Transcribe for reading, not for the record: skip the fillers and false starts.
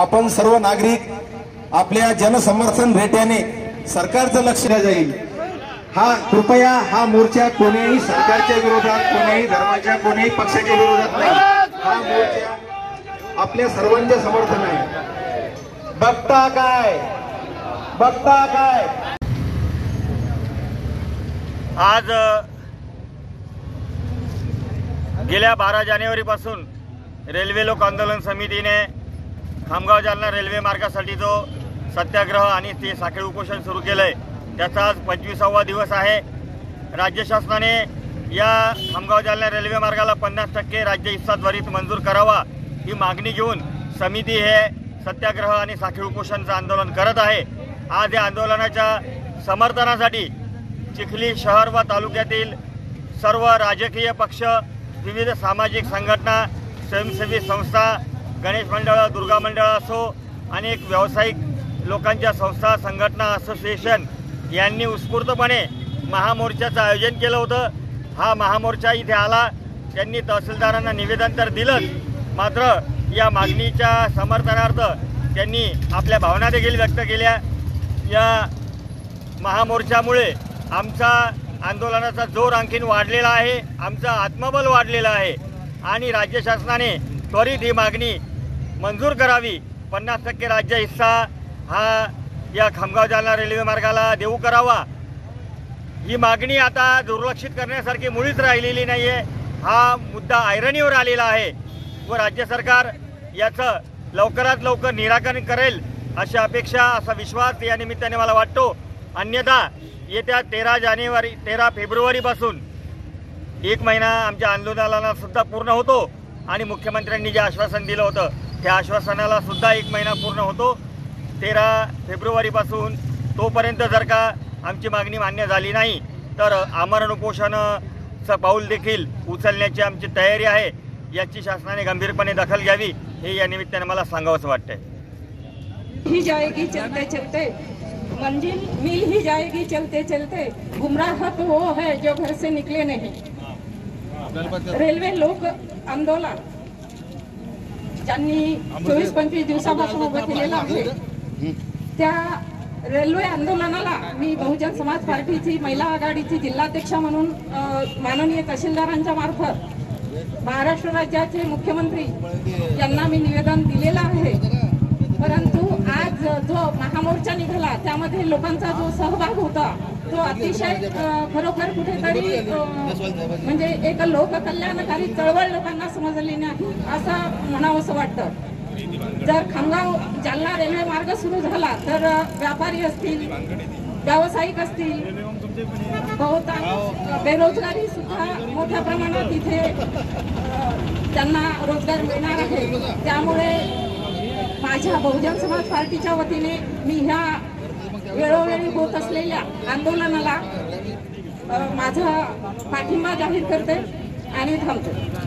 आपण सर्व नागरिक आपल्या जनसमर्थन रेट्याने सरकारचं लक्ष जाईल। हा कृपया हा मोर्चा कोणीही सरकारच्या विरोधात, कोणीही धर्माच्या, कोणीही पक्षाच्या विरोधात नाही। हा मोर्चा आपल्या सर्वांचे समर्थन आहे। बघता काय आज गेल्या 12 जानेवारीपासून रेल्वे लोक आंदोलन समितीने खामगाव जालना रेल्वे मार्गासाठी जो सत्याग्रह आणि ते साखळी उपोषण सुरू केलंय त्याचा आज 25वा दिवस आहे। राज्य शासनाने या खामगाव जालना रेल्वे मार्गाला 50% राज्य हिस्सा त्वरित मंजूर करावा ही मागणी घेऊन समिती हे सत्याग्रह आणि साखळी उपोषणाचं आंदोलन करत आहे। आज या आंदोलनाच्या समर्थनासाठी चिखली शहर व तालुक्यातील सर्व राजकीय पक्ष, विविध सामाजिक संघटना, स्वयंसेवी संस्था, गणेश मंडळ, दुर्गा मंडळ असो, अनेक व्यावसायिक लोकांच्या संस्था, संघटना, असोसिएशन यांनी उत्स्फूर्तपणे महामोर्चाचं आयोजन केलं होतं। हा महामोर्चा इथे आला, त्यांनी तहसीलदारांना निवेदन तर दिलंच, मात्र या मागणीच्या समर्थनार्थ त्यांनी आपल्या भावना देखील व्यक्त केल्या। या महामोर्चामुळे आमचा आंदोलनाचा जोर आणखीन वाढलेला आहे, आमचं आत्मबल वाढलेलं आहे आणि राज्य शासनाने त्वरित ही मागणी मंजूर करावी। 50% राज्य हिस्सा हा या खामगाव जालना रेल्वे मार्गाला देऊ करावा। ही मागणी आता दुर्लक्षित करण्यासारखी मुळीच राहिलेली नाही आहे। हा मुद्दा ऐरणीवर आलेला आहे व राज्य सरकार याचं लवकरात लवकर निराकरण करेल अशी अपेक्षा, असा विश्वास या निमित्ताने मला वाटतो। अन्यथा येत्या 13 फेब्रुवारीपासून 1 महिना आमच्या आंदोलनाला सुद्धा पूर्ण होतो आणि मुख्यमंत्र्यांनी जे आश्वासन दिलं होतं त्या आश्वासनाला सुद्धा 1 महिना पूर्ण होतो। 13 फेब्रुवारीपासून तोपर्यंत जर का आमची मागणी मान्य झाली नाही तर आमरण उपोषणाचं पाऊल देखील उचलण्याची आमची तयारी आहे। याची शासनाने गंभीरपणे दखल घ्यावी हे या निमित्ताने मला सांगावंसं वाटतंय। ही जाएगी चलते चलते, मंजिल मिल ही जाएगी चलते चलते, गुमराह तो वो है जो घर से निकले नहीं। रेल्वे लोक आंदोलन ज्यांनी 24-25 दिवसापासून उभं केलेलं आहे त्या रेल्वे आंदोलनाला मी बहुजन समाज पार्टीची महिला आघाडीची जिल्हाध्यक्ष म्हणून माननीय तहसीलदारांच्या मार्फत महाराष्ट्र राज्याचे मुख्यमंत्री यांना मी निवेदन दिलेलं आहे। परंतु आज जो महामोर्चा निघाला त्यामध्ये लोकांचा जो सहभाग होता तो अतिशय खरोखर कुठेतरी म्हणजे एक लोककल्याणकारी चळवळ लोकांना समजली नाही असं म्हणावंसं वाटतं। जर खामगाव जालना रेल्वे मार्ग सुरू झाला तर व्यापारी असतील, व्यावसायिक असतील, बहुतांश बेरोजगारी सुद्धा मोठ्या प्रमाणात इथे त्यांना रोजगार मिळणार आहे। त्यामुळे माझ्या बहुजन समाज पार्टीच्या वतीने मी ह्या वेळोवेळी होत असलेल्या आंदोलनाला माझा पाठिंबा जाहीर करते आणि थांबते।